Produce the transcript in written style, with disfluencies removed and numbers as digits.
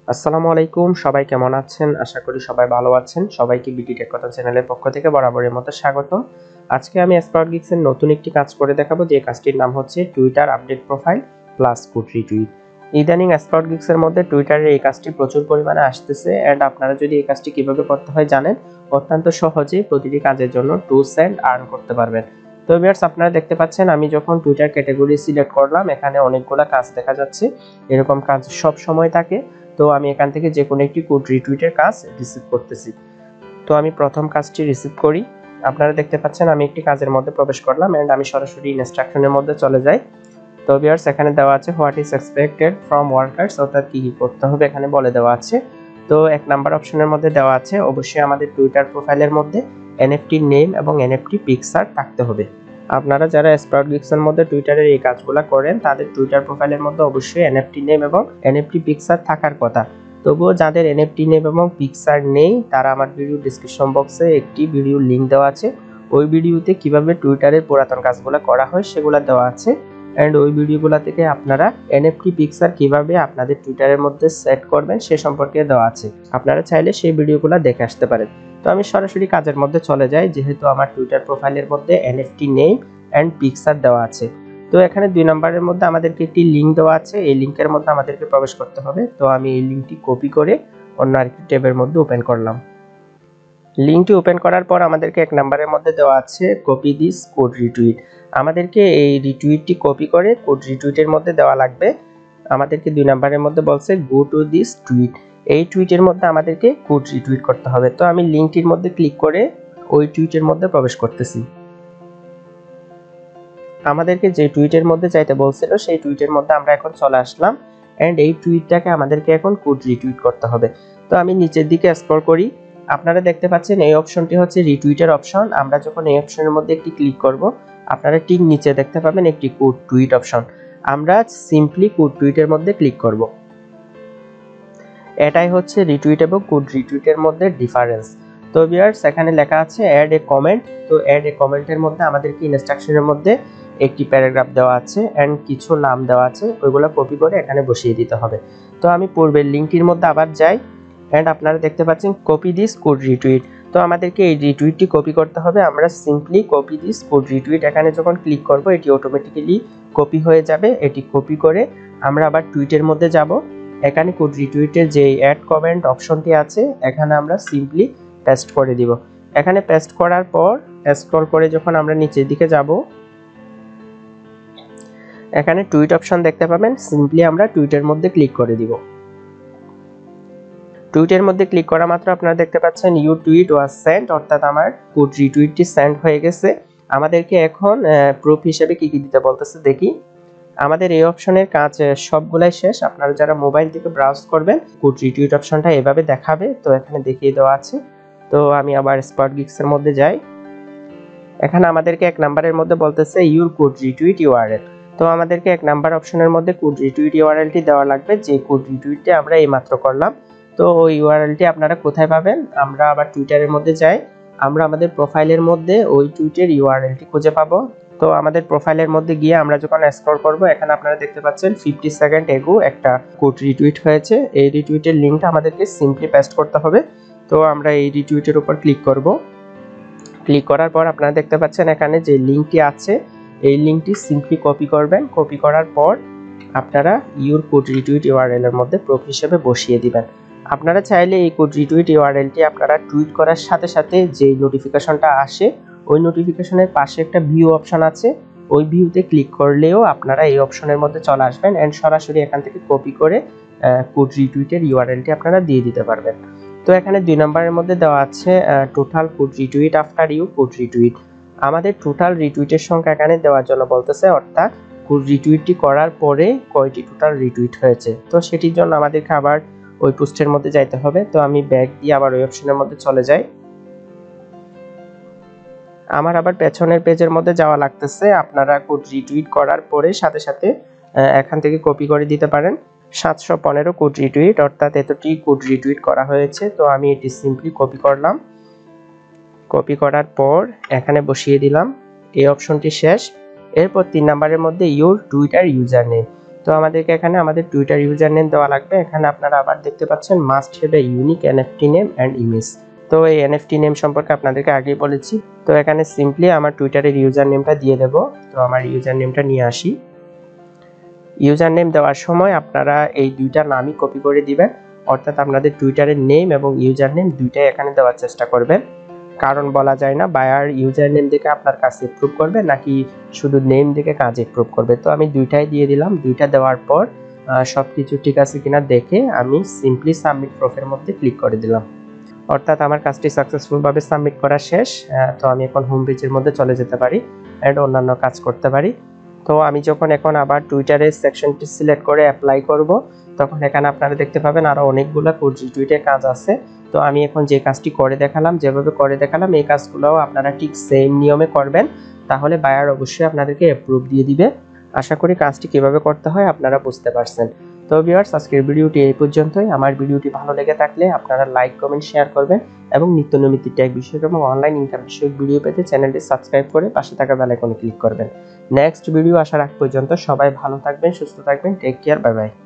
আসসালামু আলাইকুম, সবাই কেমন আছেন? আশা করি সবাই ভালো আছেন। সবাইকে বিডি টেক কথা চ্যানেলের পক্ষ থেকে বরাবরের মতো স্বাগতম। আজকে আমি SproutGigs এর নতুন একটি কাজ করে দেখাবো, যে কাজটির নাম হচ্ছে Twitter update profile plus code retweet. ইদানিং SproutGigs এর মধ্যে টুইটারের এই কাজটি প্রচুর পরিমাণে আসতেছে, এন্ড আপনারা যদি এই কাজটি কিভাবে করতে হয় জানেন, অত্যন্ত সহজেই প্রতিটি কাজের জন্য টুলস এন্ড আর্ন করতে পারবেন। তো ভিউয়ার্স, আপনারা দেখতে পাচ্ছেন আমি যখন টুইটার ক্যাটাগরি সিলেক্ট করলাম, এখানে অনেকগুলো কাজ দেখা যাচ্ছে। এরকম কাজ সব সময় থাকে। তো আমি এখান থেকে যে কোনো একটি কোড রিটুইটের কাজ রিসিভ করতেছি। তো আমি প্রথম কাজটি রিসিভ করি। আপনারা দেখতে পাচ্ছেন আমি একটি কাজের মধ্যে প্রবেশ করলাম এন্ড আমি সরাসরি ইনস্ট্রাকশনের মধ্যে চলে যাই। তো ভিউয়ার্স, এখানে দেওয়া আছে what is expected from workers, অর্থাৎ কি কি করতে হবে এখানে বলে দেওয়া আছে। তো 1 নাম্বার অপশনের মধ্যে দেওয়া আছে অবশ্যই আমাদের টুইটার প্রোফাইলের মধ্যে এনএফটি নেম এবং এনএফটি পিকচার থাকতে হবে। আপনারা যারা SproutGigs এর মধ্যে টুইটারের এই কাজগুলো করেন, তাদের টুইটার প্রোফাইলের মধ্যে অবশ্যই এনএফটি নেম এবং এনএফটি পিকচার থাকার কথা। তবুও যাদের এনএফটি নেম এবং পিকচার নেই, তারা আমার ভিডিও ডেসক্রিপশন বক্সে একটি ভিডিও লিংক দেওয়া আছে। ওই ভিডিওতে কিভাবে টুইটারের পুরাতন কাজগুলো করা হয় সেগুলো দেওয়া আছে, এন্ড ওই ভিডিওগুলো থেকে আপনারা এনএফটি পিকচার কিভাবে আপনাদের টুইটারের মধ্যে সেট করবেন সে সম্পর্কে দেওয়া আছে। আপনারা চাইলে সেই ভিডিওগুলো দেখে আসতে পারেন। তো আমি সরাসরি কাজের মধ্যে চলে যাই, যেহেতু আমার টুইটার প্রোফাইলের মধ্যে এনএফটি নেম এন্ড পিকচার দেওয়া আছে। তো এখানে 2 নম্বরের মধ্যে আমাদেরকে একটি লিংক দেওয়া আছে, এই লিংকের মধ্যে আমাদেরকে প্রবেশ করতে হবে। তো আমি এই লিংকটি কপি করে অন্য আরেকটি ট্যাবের মধ্যে ওপেন করলাম। লিংকটি ওপেন করার পর আমাদেরকে 1 নম্বরের মধ্যে দেওয়া আছে কপি দিস কোড রিটুইট। আমাদেরকে এই রিটুইটটি কপি করে কোড রিটুইটের মধ্যে দেওয়া লাগবে। আমাদেরকে 2 নম্বরের মধ্যে বলছে গো টু দিস টুইট, এই টুইটের মধ্যে আমাদেরকে কোড রিটুইট করতে হবে। তো আমি লিংকটির মধ্যে ক্লিক করে ওই টুইটের মধ্যে প্রবেশ করতেছি। আমাদেরকে যে টুইটের মধ্যে যাইতে বলছিল সেই টুইটের মধ্যে আমরা এখন চলে আসলাম, এন্ড এই টুইটটাকে আমাদেরকে এখন কোড রিটুইট করতে হবে। তো আমি নিচের দিকে স্ক্রল করি, আপনারা দেখতে পাচ্ছেন এই অপশনটি হচ্ছে রিটুইটের অপশন। আমরা যখন এই অপশনের মধ্যে একটি ক্লিক করব, আপনারা ঠিক নিচে দেখতে পাবেন একটি কোড টুইট অপশন। আমরা সিম্পলি কোড টুইটের মধ্যে ক্লিক করব। এটাই হচ্ছে রিটুইট এবং কোড রিটুইটের মধ্যে ডিফারেন্স। তো ভিউয়ার্স, এখানে লেখা আছে অ্যাড এ কমেন্ট। তো অ্যাড এ কমেন্টের মধ্যে আমাদেরকে ইনস্ট্রাকশনের মধ্যে একটি প্যারাগ্রাফ দেওয়া আছে এন্ড কিছু নাম দেওয়া আছে, ওইগুলো কপি করে এখানে বসিয়ে দিতে হবে। তো আমি পূর্বের লিংকটির মধ্যে আবার যাই, এন্ড আপনারা দেখতে পাচ্ছেন কপি দিস কোড রিটুইট। তো আমাদেরকে এই রিটুইটটি কপি করতে হবে। আমরা simply copy this code retweet এখানে যখন ক্লিক করব, এটি অটোমেটিক্যালি কপি হয়ে যাবে। এটি কপি করে আমরা আবার টুইটের মধ্যে যাব। এখানে কোড রিটুইটের যে অ্যাড কমেন্ট অপশনটি আছে, এখানে আমরা সিম্পলি পেস্ট করে দিব। এখানে পেস্ট করার পর স্ক্রল করে যখন আমরা নিচের দিকে যাব, এখানে টুইট অপশন দেখতে পাবেন। সিম্পলি আমরা টুইটের মধ্যে ক্লিক করে দিব। টুইটের মধ্যে ক্লিক করা মাত্র আপনারা দেখতে পাচ্ছেন ইউর টুইট ওয়াজ সেন্ট, অর্থাৎ আমার কোড রিটুইটটি সেন্ড হয়ে গেছে। আমাদেরকে এখন প্রুফ হিসেবে কি কি দিতে বলতেছে দেখি। আমাদের এই অপশনের কাজ সবগুলাই শেষ। আপনারা যারা মোবাইল থেকে ব্রাউজ করবেন, কোড রিটুইট অপশনটা এভাবে দেখাবে। তো এখানে দেখিয়ে দেওয়া আছে। তো আমি আবার SproutGigs এর মধ্যে যাই। এখানে আমাদেরকে 1 নাম্বারের মধ্যে বলতেছে ইউর কোড রিটুইট ইউআরএল। তো আমাদেরকে 1 নাম্বার অপশনের মধ্যে কোড রিটুইট ইউআরএলটি দেওয়া লাগবে, যে কোড রিটুইটটি আমরা এইমাত্র করলাম। তো ওই ইউআরএলটি আপনারা কোথায় পাবেন? আমরা আবার টুইটারের মধ্যে যাই। আমরা আমাদের প্রোফাইলের মধ্যে ওই টুইটের ইউআরএলটি খুঁজে পাবো। তো আমাদের প্রোফাইলের মধ্যে গিয়ে আমরা যখন স্ক্রল করব, এখানে আপনারা দেখতে পাচ্ছেন 50 সেকেন্ড এগো একটা কোড রিটুইট হয়েছে। এই রিটুইটের লিংকটা আমাদেরকে সিম্পলি পেস্ট করতে হবে। তো আমরা এই রিটুইটের উপর ক্লিক করব। ক্লিক করার পর আপনারা দেখতে পাচ্ছেন এখানে যে লিংকটি আছে, এই লিংকটি সিম্পলি কপি করবেন। কপি করার পর আপনারা ইউর কোড রিটুইট ইউআরএল এর মধ্যে প্রুফ হিসেবে বসিয়ে দিবেন। আপনারা চাইলে এই কোড রিটুইট ইউআরএলটি আপনারা টুইট করার সাথে সাথে যে নোটিফিকেশনটা আসে, ওই নোটিফিকেশনের পাশে একটা ভিউ অপশন আছে, ওই ভিউতে ক্লিক করলেও আপনারা এই অপশনের মধ্যে চলে আসবেন এন্ড সরাসরি এখান থেকে কপি করে কোড রিটুইটের ইউআরএলটি আপনারা দিয়ে দিতে পারবেন। তো এখানে 2 নম্বরের মধ্যে দেওয়া আছে total code retweet after you code retweet. আমাদের টোটাল রিটুইটের সংখ্যা এখানে দেওয়ার জন্য বলতেছে, অর্থাৎ কোড রিটুইটটি করার পরে কয়টি টোটাল রিটুইট হয়েছে। তো সেটির জন্য আমাদেরকে আবার ওই পোস্টের মধ্যে যাইতে হবে। তো আমি ব্যাক দিয়ে আবার ওই অপশনের মধ্যে চলে যাই। আমার আবার পেছনের পেজের মধ্যে যাওয়া লাগতেছে। আপনারা কোড রিটুইট করার পরে সাথে সাথে এখান থেকে কপি করে দিতে পারেন। 715 কোড রিটুইট, অর্থাৎ এতটি কোড রিটুইট করা হয়েছে। তো আমি এটি সিম্পলি কপি করলাম। কপি করার পর এখানে বসিয়ে দিলাম। এই অপশনটি শেষ। এরপর 3 নম্বরের মধ্যে ইউর টুইটার ইউজার নেম। তো আমাদেরকে এখানে আমাদের টুইটার ইউজার নেম দেওয়া লাগবে। এখানে আপনারা আবার দেখতে পাচ্ছেন must have a unique NFT name and image. তো এই এনএফটি নেম সম্পর্কে আপনাদেরকে আগেই বলেছি। তো এখানে সিম্পলি আমার টুইটারের ইউজার নেমটা দিয়ে দেব। তো আমার ইউজার নেমটা নিয়ে আসি। ইউজার নেম দেওয়ার সময় আপনারা এই দুইটা নামই কপি করে দিবেন, অর্থাৎ আপনাদের টুইটারের নেম এবং ইউজার নেম দুইটাই এখানে দেওয়ার চেষ্টা করবেন। কারণ বলা যায় না বায়ার ইউজার নেম দেখে আপনার কাজ এপ্রুভ করবে নাকি শুধু নেম দেখে কাজ এপ্রুভ করবে। তো আমি দুইটাই দিয়ে দিলাম। দুইটা দেওয়ার পর সবকিছু ঠিক আছে কিনা দেখে আমি সিম্পলি সাবমিট প্রুফের মধ্যে ক্লিক করে দিলাম, অর্থাৎ আমার কাজটি সাকসেসফুলভাবে সাবমিট করা শেষ। তো আমি এখন হোম পেজের মধ্যে চলে যেতে পারি এন্ড অন্যান্য কাজ করতে পারি। তো আমি যখন এখন আবার টুইটারের সেকশনটি সিলেক্ট করে অ্যাপ্লাই করব, তখন এখানে আপনারা দেখতে পাবেন আরো অনেকগুলো টুইটার কাজ আছে। তো আমি এখন যে কাজটি করে দেখালাম, যেভাবে করে দেখালাম, এই কাজগুলোও আপনারা ঠিক সেম নিয়মে করবেন, তাহলে বায়ার অবশ্যই আপনাদেরকে অ্যাপ্রুভ দিয়ে দিবে। আশা করি কাজটি কিভাবে করতে হয় আপনারা বুঝতে পারছেন। তো ভিউয়ার্স, আজকের ভিডিওটি এই পর্যন্তই। আমার ভিডিওটি ভালো লেগে থাকলে আপনারা লাইক, কমেন্ট, শেয়ার করবেন এবং নিত্য নৈমিত্তিক টেক বিষয়ক এবং অনলাইন ইনকাম বিষয়ক ভিডিও পেতে চ্যানেলটি সাবস্ক্রাইব করে পাশে থাকা বেল আইকনে ক্লিক করবেন। নেক্সট ভিডিও আসার আগ পর্যন্ত সবাই ভালো থাকবেন, সুস্থ থাকবেন। Take care, bye by.